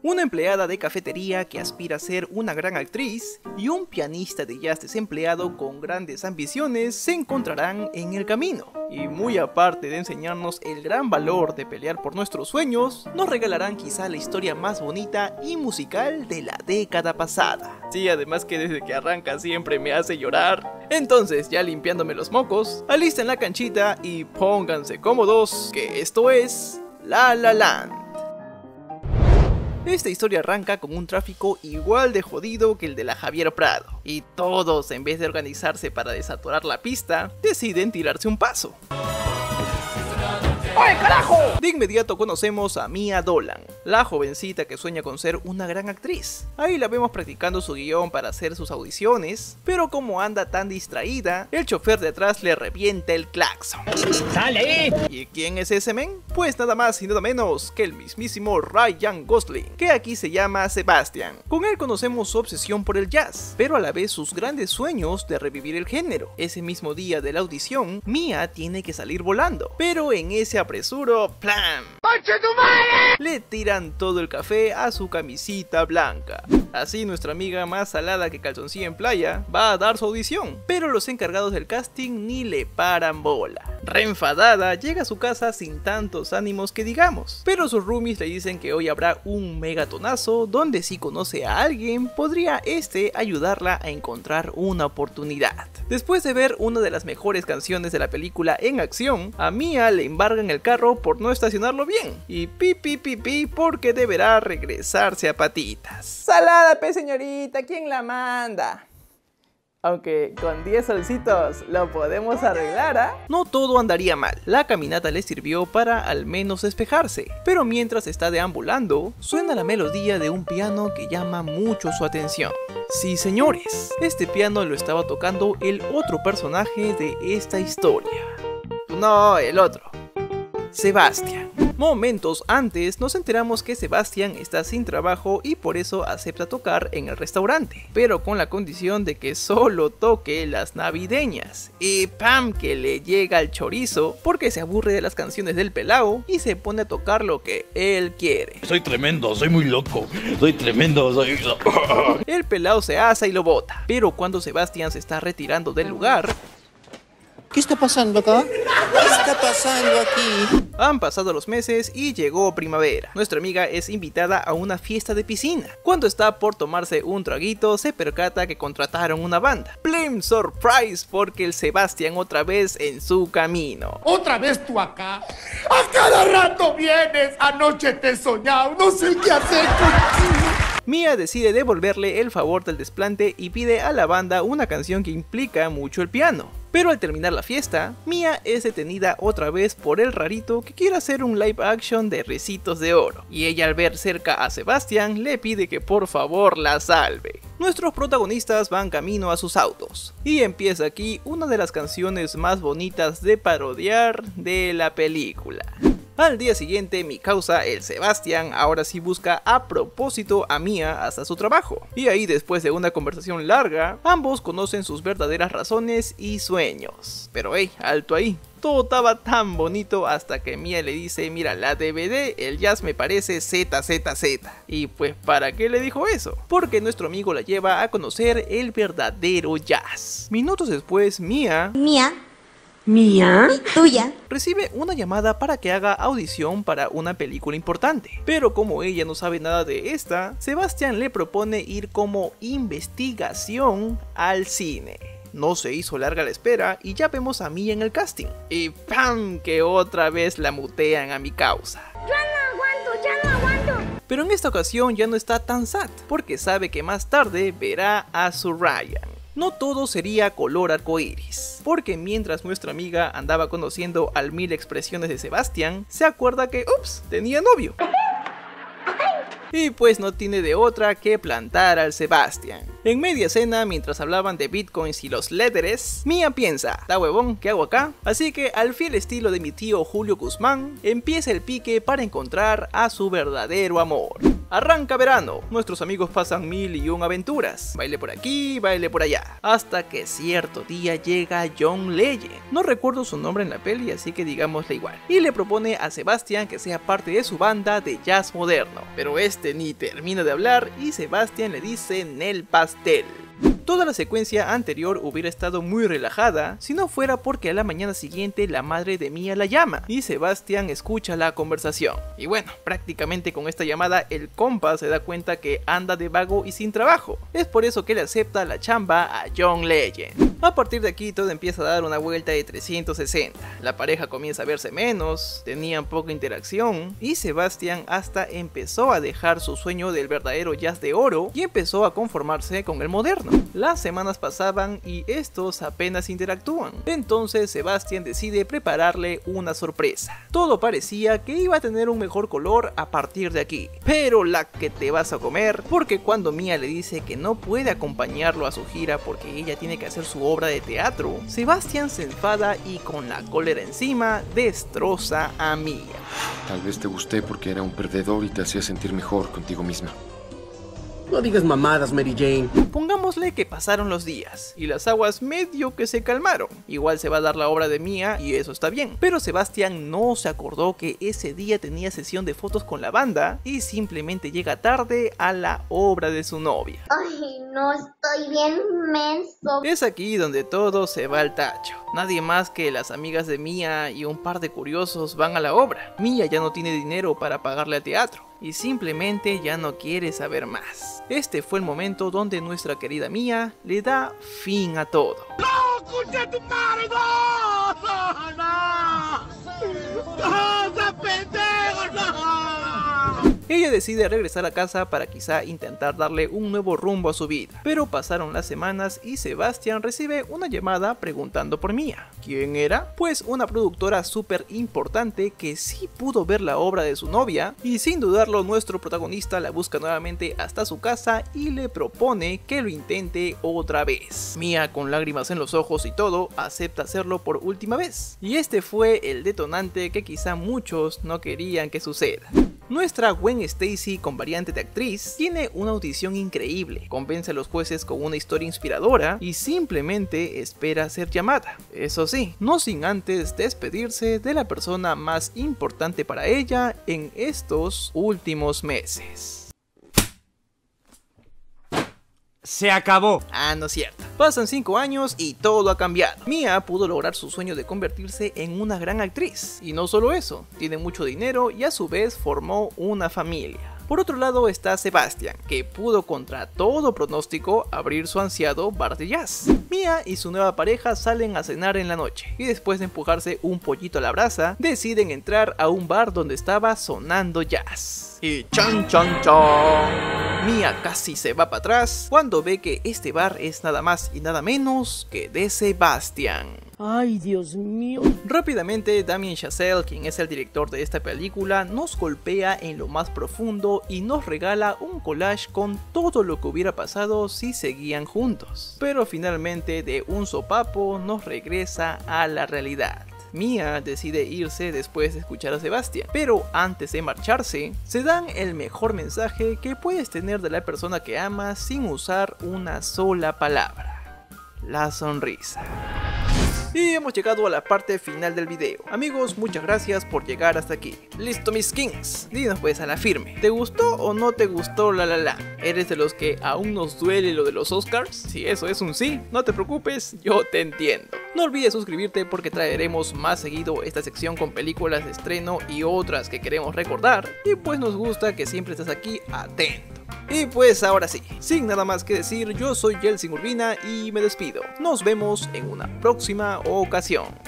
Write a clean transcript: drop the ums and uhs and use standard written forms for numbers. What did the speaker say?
una empleada de cafetería que aspira a ser una gran actriz y un pianista de jazz desempleado con grandes ambiciones se encontrarán en el camino. Y muy aparte de enseñarnos el gran valor de pelear por nuestros sueños, nos regalarán quizá la historia más bonita y musical de la década pasada. Sí, además que desde que arranca siempre me hace llorar. Entonces, ya limpiándome los mocos, alisten la canchita y pónganse cómodos, que esto es La La Land. Esta historia arranca con un tráfico igual de jodido que el de la Javier Prado, y todos, en vez de organizarse para desaturar la pista, deciden tirarse un paso. ¡Oye, carajo! De inmediato conocemos a Mia Dolan, la jovencita que sueña con ser una gran actriz. Ahí la vemos practicando su guión para hacer sus audiciones, pero como anda tan distraída, el chofer de atrás le revienta el claxon. ¡Sale! ¿Y quién es ese men? Pues nada más y nada menos que el mismísimo Ryan Gosling, que aquí se llama Sebastian. Con él conocemos su obsesión por el jazz, pero a la vez sus grandes sueños de revivir el género. Ese mismo día de la audición, Mia tiene que salir volando, pero en ese apresuro, ¡plam! ¡Conche tu madre! Le tiran todo el café a su camisita blanca. Así nuestra amiga más salada que calzoncilla en playa va a dar su audición, pero los encargados del casting ni le paran bola. Reenfadada, llega a su casa sin tantos ánimos que digamos, pero sus roomies le dicen que hoy habrá un megatonazo donde si conoce a alguien podría ayudarla a encontrar una oportunidad. Después de ver una de las mejores canciones de la película en acción, a Mia le embargan el carro por no estacionarlo bien y pi porque deberá regresarse a patitas. Salada, señorita, ¿quién la manda? Aunque con 10 solcitos lo podemos arreglar, ¿ah? No todo andaría mal, la caminata le sirvió para al menos despejarse, pero mientras está deambulando, suena la melodía de un piano que llama mucho su atención. Sí señores, este piano lo estaba tocando el otro personaje de esta historia. No, el otro. Sebastian. Momentos antes nos enteramos que Sebastian está sin trabajo y por eso acepta tocar en el restaurante, pero con la condición de que solo toque las navideñas. Y ¡pam! Que le llega el chorizo porque se aburre de las canciones del pelao y se pone a tocar lo que él quiere. Soy tremendo, soy muy loco, soy tremendo, soy... El pelao se asa y lo bota, pero cuando Sebastian se está retirando del lugar... ¿Qué está pasando acá? ¿Qué está pasando aquí? Han pasado los meses y llegó primavera. Nuestra amiga es invitada a una fiesta de piscina. Cuando está por tomarse un traguito, se percata que contrataron una banda. ¡Blim! ¡Surprise! Porque el Sebastian otra vez en su camino. ¿Otra vez tú acá? ¡A cada rato vienes! Anoche te he soñado, no sé qué hacer contigo. Mia decide devolverle el favor del desplante y pide a la banda una canción que implica mucho el piano. Pero al terminar la fiesta, Mia es detenida otra vez por el rarito que quiere hacer un live action de Ricitos de Oro, y ella al ver cerca a Sebastian le pide que por favor la salve. Nuestros protagonistas van camino a sus autos, y empieza aquí una de las canciones más bonitas de parodiar de la película. Al día siguiente, mi causa, el Sebastian, ahora sí busca a propósito a Mia hasta su trabajo. Y ahí, después de una conversación larga, ambos conocen sus verdaderas razones y sueños. Pero hey, alto ahí. Todo estaba tan bonito hasta que Mia le dice, mira, la DVD, el jazz me parece ZZZ. Y pues, ¿para qué le dijo eso? Porque nuestro amigo la lleva a conocer el verdadero jazz. Minutos después, Mia... ¿Mía? ¿Tuya? Recibe una llamada para que haga audición para una película importante, pero como ella no sabe nada de esta, Sebastian le propone ir como investigación al cine. No se hizo larga la espera y ya vemos a Mia en el casting. Y ¡pam! Que otra vez la mutean a mi causa. Ya no aguanto. Pero en esta ocasión ya no está tan sad, porque sabe que más tarde verá a su Ryan. No todo sería color arcoíris, porque mientras nuestra amiga andaba conociendo al mil expresiones de Sebastian, se acuerda que, ups, tenía novio. Y pues no tiene de otra que plantar al Sebastian. En media cena, mientras hablaban de bitcoins y los leatheres, Mia piensa, ¿da huevón? ¿Qué hago acá? Así que al fiel estilo de mi tío Julio Guzmán, empieza el pique para encontrar a su verdadero amor. Arranca verano, nuestros amigos pasan 1001 aventuras, baile por aquí, baile por allá, hasta que cierto día llega John Legend, no recuerdo su nombre en la peli así que digámosle igual, y le propone a Sebastian que sea parte de su banda de jazz moderno, pero este ni termina de hablar y Sebastian le dice Nel pastel. Toda la secuencia anterior hubiera estado muy relajada si no fuera porque a la mañana siguiente la madre de Mia la llama y Sebastian escucha la conversación. Y bueno, prácticamente con esta llamada el compa se da cuenta que anda de vago y sin trabajo. Es por eso que le acepta la chamba a John Legend. A partir de aquí todo empieza a dar una vuelta de 360. La pareja comienza a verse menos, tenían poca interacción y Sebastian hasta empezó a dejar su sueño del verdadero jazz de oro y empezó a conformarse con el moderno. Las semanas pasaban y estos apenas interactúan. Entonces Sebastian decide prepararle una sorpresa. Todo parecía que iba a tener un mejor color a partir de aquí. Pero la que te vas a comer, porque cuando Mia le dice que no puede acompañarlo a su gira porque ella tiene que hacer su obra de teatro, Sebastian se enfada y con la cólera encima destroza a Mia. Tal vez te gusté porque era un perdedor y te hacía sentir mejor contigo misma. No digas mamadas, Mary Jane. Pongámosle que pasaron los días y las aguas medio que se calmaron. Igual se va a dar la obra de Mia y eso está bien. Pero Sebastian no se acordó que ese día tenía sesión de fotos con la banda y simplemente llega tarde a la obra de su novia. Ay, no, estoy bien menso. Es aquí donde todo se va al tacho. Nadie más que las amigas de Mia y un par de curiosos van a la obra. Mia ya no tiene dinero para pagarle al teatro y simplemente ya no quiere saber más. Este fue el momento donde nuestra querida Mia le da fin a todo. ¡No, escucha tu madre! ¡No! ¡No! ¡No! ¡No, pendejo! ¡No! Ella decide regresar a casa para quizá intentar darle un nuevo rumbo a su vida. Pero pasaron las semanas y Sebastian recibe una llamada preguntando por Mia. ¿Quién era? Pues una productora súper importante que sí pudo ver la obra de su novia y sin dudarlo nuestro protagonista la busca nuevamente hasta su casa y le propone que lo intente otra vez. Mia, con lágrimas en los ojos y todo, acepta hacerlo por última vez. Y este fue el detonante que quizá muchos no querían que suceda. Nuestra Gwen Stacy, con variante de actriz, tiene una audición increíble, convence a los jueces con una historia inspiradora y simplemente espera ser llamada. Eso sí, no sin antes despedirse de la persona más importante para ella en estos últimos meses. Se acabó. Ah, no es cierto. Pasan 5 años y todo ha cambiado. Mia pudo lograr su sueño de convertirse en una gran actriz. Y no solo eso, tiene mucho dinero y a su vez formó una familia. Por otro lado está Sebastian, que pudo contra todo pronóstico abrir su ansiado bar de jazz. Mia y su nueva pareja salen a cenar en la noche y después de empujarse un pollito a la brasa, deciden entrar a un bar donde estaba sonando jazz. Y chan chan chan, Mia casi se va para atrás cuando ve que este bar es nada más y nada menos que de Sebastian. Ay, Dios mío. Rápidamente Damien Chazelle, quien es el director de esta película, nos golpea en lo más profundo y nos regala un collage con todo lo que hubiera pasado si seguían juntos. Pero finalmente de un sopapo nos regresa a la realidad. Mia decide irse después de escuchar a Sebastian, pero antes de marcharse, se dan el mejor mensaje que puedes tener de la persona que amas sin usar una sola palabra: la sonrisa. Y hemos llegado a la parte final del video. Amigos, muchas gracias por llegar hasta aquí. Listo, mis kings, dinos pues a la firme, ¿te gustó o no te gustó la? ¿Eres de los que aún nos duele lo de los Oscars? Si eso es un sí, no te preocupes, yo te entiendo. No olvides suscribirte porque traeremos más seguido esta sección con películas de estreno y otras que queremos recordar. Y pues nos gusta que siempre estés aquí atento. Y pues ahora sí, sin nada más que decir, yo soy Yeltsin Urbina y me despido. Nos vemos en una próxima ocasión.